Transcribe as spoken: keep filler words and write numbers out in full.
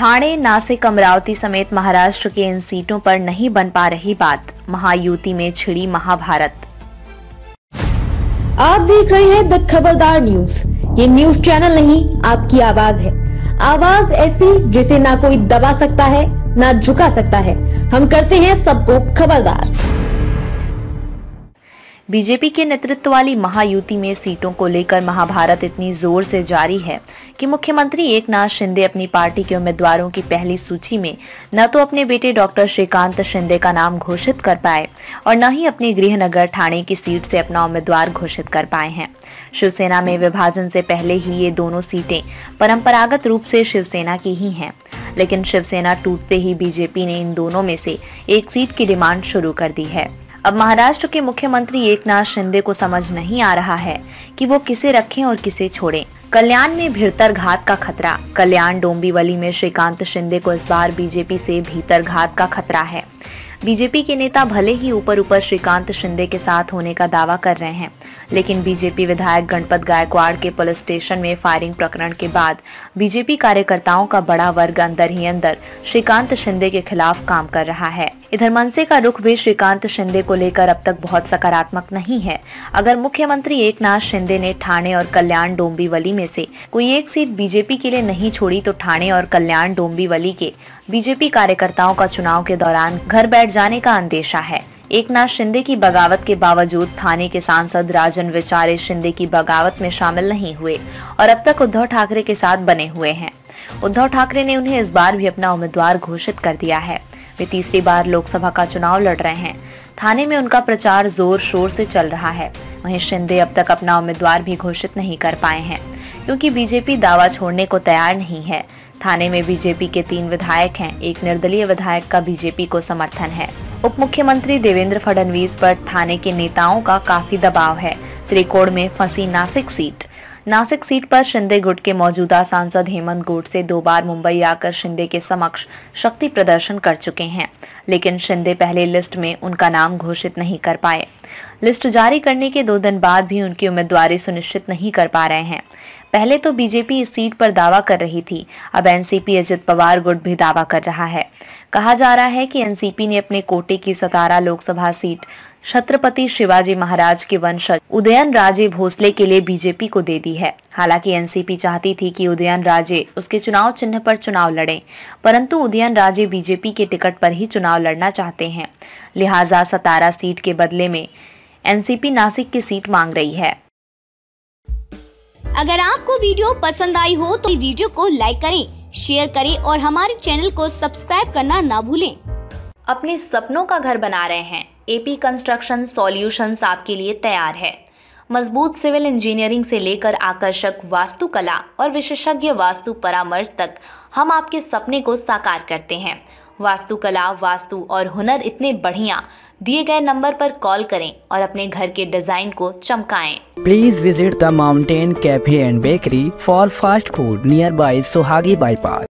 ठाणे, नासिक, अमरावती समेत महाराष्ट्र के इन सीटों पर नहीं बन पा रही बात, महायुति में छिड़ी महाभारत। आप देख रहे हैं द खबरदार न्यूज। ये न्यूज चैनल नहीं, आपकी आवाज है। आवाज ऐसी जिसे ना कोई दबा सकता है, ना झुका सकता है। हम करते हैं सबको खबरदार। बीजेपी के नेतृत्व वाली महायुति में सीटों को लेकर महाभारत इतनी जोर से जारी है कि मुख्यमंत्री एकनाथ शिंदे अपनी पार्टी के उम्मीदवारों की पहली सूची में न तो अपने बेटे डॉक्टर श्रीकांत शिंदे का नाम घोषित कर पाए और न ही अपने गृहनगर ठाणे की सीट से अपना उम्मीदवार घोषित कर पाए हैं। शिवसेना में विभाजन से पहले ही ये दोनों सीटें परंपरागत रूप से शिवसेना की ही हैं, लेकिन शिवसेना टूटते ही बीजेपी ने इन दोनों में से एक सीट की डिमांड शुरू कर दी है। अब महाराष्ट्र के मुख्यमंत्री एकनाथ शिंदे को समझ नहीं आ रहा है कि वो किसे रखें और किसे छोड़ें। कल्याण में भीतर घात का खतरा। कल्याण डोंबिवली में श्रीकांत शिंदे को इस बार बीजेपी से भीतर घात का खतरा है। बीजेपी के नेता भले ही ऊपर ऊपर श्रीकांत शिंदे के साथ होने का दावा कर रहे हैं, लेकिन बीजेपी विधायक गणपत गायकवाड़ के पुलिस स्टेशन में फायरिंग प्रकरण के बाद बीजेपी कार्यकर्ताओं का बड़ा वर्ग अंदर ही अंदर श्रीकांत शिंदे के खिलाफ काम कर रहा है। इधर मनसे का रुख भी श्रीकांत शिंदे को लेकर अब तक बहुत सकारात्मक नहीं है। अगर मुख्यमंत्री एकनाथ शिंदे ने ठाणे और कल्याण डोंबिवली में से कोई एक सीट बीजेपी के लिए नहीं छोड़ी तो ठाणे और कल्याण डोंबिवली के बीजेपी कार्यकर्ताओं का चुनाव के दौरान घर बैठ जाने का अंदेशा है। एकनाथ शिंदे की बगावत के बावजूद थाने के सांसद राजन विचारे शिंदे की बगावत में शामिल नहीं हुए और अब तक उद्धव ठाकरे के साथ बने हुए हैं। उद्धव ठाकरे ने उन्हें इस बार भी अपना उम्मीदवार घोषित कर दिया है। वे तीसरी बार लोकसभा का चुनाव लड़ रहे हैं। थाने में उनका प्रचार जोर शोर से चल रहा है। वहीं शिंदे अब तक अपना उम्मीदवार भी घोषित नहीं कर पाए हैं, क्योंकि बीजेपी दावा छोड़ने को तैयार नहीं है। थाने में बीजेपी के तीन विधायक हैं, एक निर्दलीय विधायक का बीजेपी को समर्थन है। उप मुख्यमंत्री देवेंद्र फडणवीस पर थाने के नेताओं का काफी दबाव है। त्रिकोण में फंसी नासिक सीट। नासिक सीट पर शिंदे गुट के मौजूदा सांसद हेमंत गोडसे दो बार मुंबई आकर शिंदे के समक्ष शक्ति प्रदर्शन कर चुके हैं, लेकिन शिंदे पहले लिस्ट में उनका नाम घोषित नहीं कर पाए। लिस्ट जारी करने के दो दिन बाद भी उनकी उम्मीदवारी सुनिश्चित नहीं कर पा रहे हैं। पहले तो बीजेपी इस सीट पर दावा कर रही थी, अब एनसीपी अजित पवार गुट भी दावा कर रहा है। कहा जा रहा है कि एनसीपी ने अपने कोटे की सतारा लोकसभा सीट छत्रपति शिवाजी महाराज के वंशज उदयन राजे भोसले के लिए बीजेपी को दे दी है। हालांकि एनसीपी चाहती थी कि उदयन राजे उसके चुनाव चिन्ह पर चुनाव लड़ें, परंतु उदयन राजे बीजेपी के टिकट पर ही चुनाव लड़ना चाहते हैं। लिहाजा सतारा सीट के बदले में एनसीपी नासिक की सीट मांग रही है। अगर आपको वीडियो पसंद आई हो तो वीडियो को लाइक करें, शेयर करें और हमारे चैनल को सब्सक्राइब करना ना भूलें। अपने सपनों का घर बना रहे हैं? एपी कंस्ट्रक्शन सॉल्यूशंस आपके लिए तैयार है। मजबूत सिविल इंजीनियरिंग से लेकर आकर्षक वास्तुकला और विशेषज्ञ वास्तु परामर्श तक हम आपके सपने को साकार करते हैं। वास्तुकला, वास्तु और हुनर इतने बढ़िया, दिए गए नंबर पर कॉल करें और अपने घर के डिजाइन को चमकाएं। Please visit the mountain cafe and bakery for fast food nearby Sohagi bypass.